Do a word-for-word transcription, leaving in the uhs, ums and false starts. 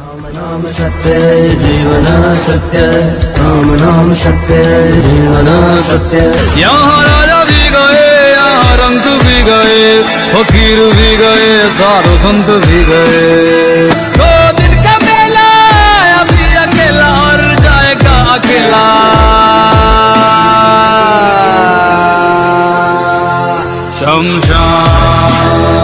नाम सत्य जीवन सत्य, राम नाम सत्य जीवन सत्य। यहाँ राजा भी गए, यहाँ रंग भी गए, फकीर भी गए, साधु संत भी गए। दो दिन का मेला अभी अकेला और जाएगा अकेला। शमशान